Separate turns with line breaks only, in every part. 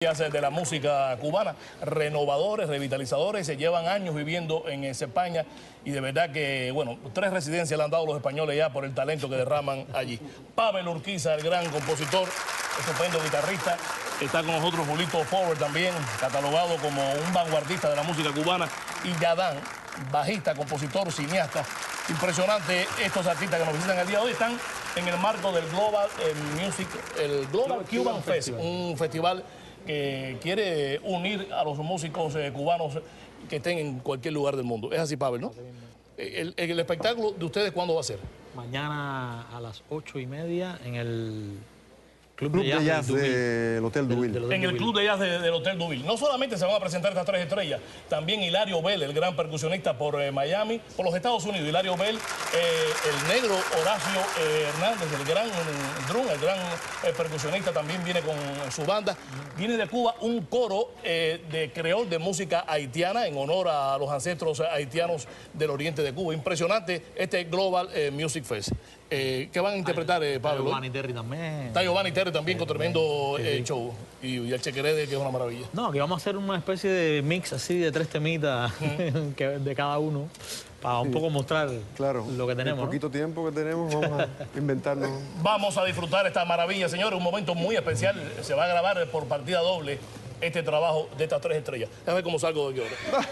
de la música cubana, renovadores, revitalizadores, se llevan años viviendo en España y de verdad que, bueno, 3 residencias le han dado los españoles ya por el talento que derraman allí. Pavel Urquiza, el gran compositor, estupendo guitarrista, está con nosotros Julito Forward también, catalogado como un vanguardista de la música cubana, y Yadán, bajista, compositor, cineasta. Impresionante estos artistas que nos visitan el día de hoy. Están en el marco del Global Music, el Global Cuban Fest, un festival que quiere unir a los músicos cubanos que estén en cualquier lugar del mundo. Es así, Pavel, ¿no? El espectáculo de ustedes, ¿cuándo va a ser?
Mañana a las 8:30 en el
Club de Jazz del Hotel Deauville.
En el Club de Jazz del Hotel Deauville. No solamente se van a presentar estas 3 estrellas, también Hilario Bell, el gran percusionista por Miami, por los Estados Unidos. Hilario Bell, el negro Horacio Hernández, el gran drum, el gran percusionista, también viene con su banda. Viene de Cuba un coro de creol de música haitiana en honor a los ancestros haitianos del oriente de Cuba. Impresionante este Global Music Fest. ¿Qué van a interpretar, Pablo?
Está Giovanni Terry también.
Está Giovanni Terry también con tremendo show. Y el Chequerede, que es una maravilla.
No, que vamos a hacer una especie de mix así de 3 temitas de cada uno para un poco mostrar lo que tenemos.
En poquito tiempo que tenemos, vamos a inventarnos.
Vamos a disfrutar esta maravilla, señores. Un momento muy especial. Se va a grabar por partida doble este trabajo de estas 3 estrellas. Déjame ver cómo salgo de aquí ahora.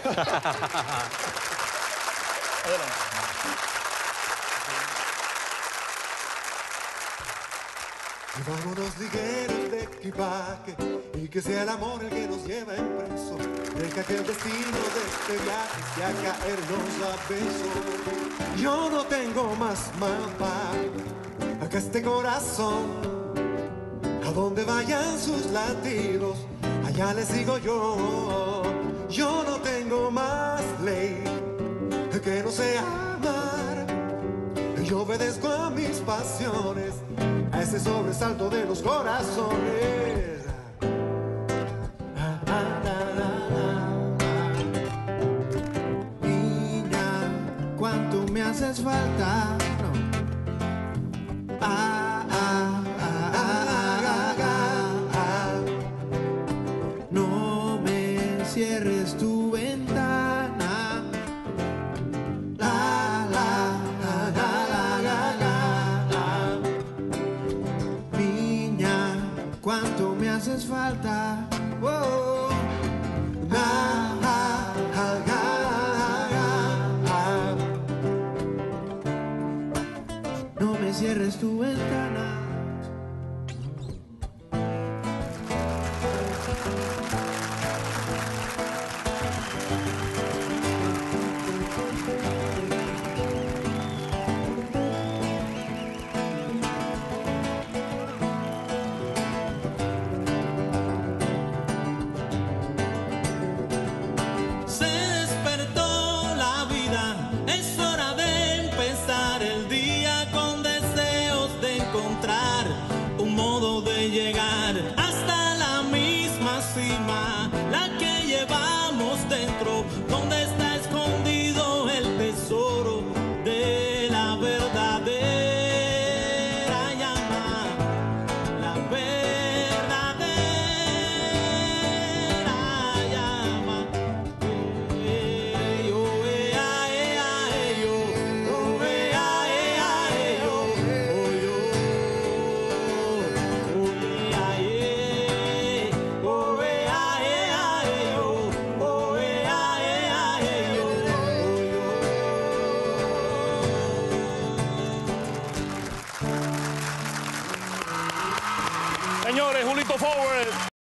Adelante.
Y vámonos ligeros de equipaje y que sea el amor el que nos lleva impreso. Deja que el destino de este viaje sea caernos a besos. Yo no tengo más mapa acá este corazón. A donde vayan sus latidos, allá le sigo yo. Yo no tengo más ley que no sea amar. Yo obedezco a mis pasiones, a ese sobresalto de los corazones. Niña, cuánto me haces falta. No me cierres tu ventana. Cuánto me haces falta. Oh, no me cierres tu ventana.
Un modo de llegar hasta la misma cima, la que llevamos dentro, donde está escondido el tesoro de la verdadera llama, la verdadera llama.
Señores, Julito Forward.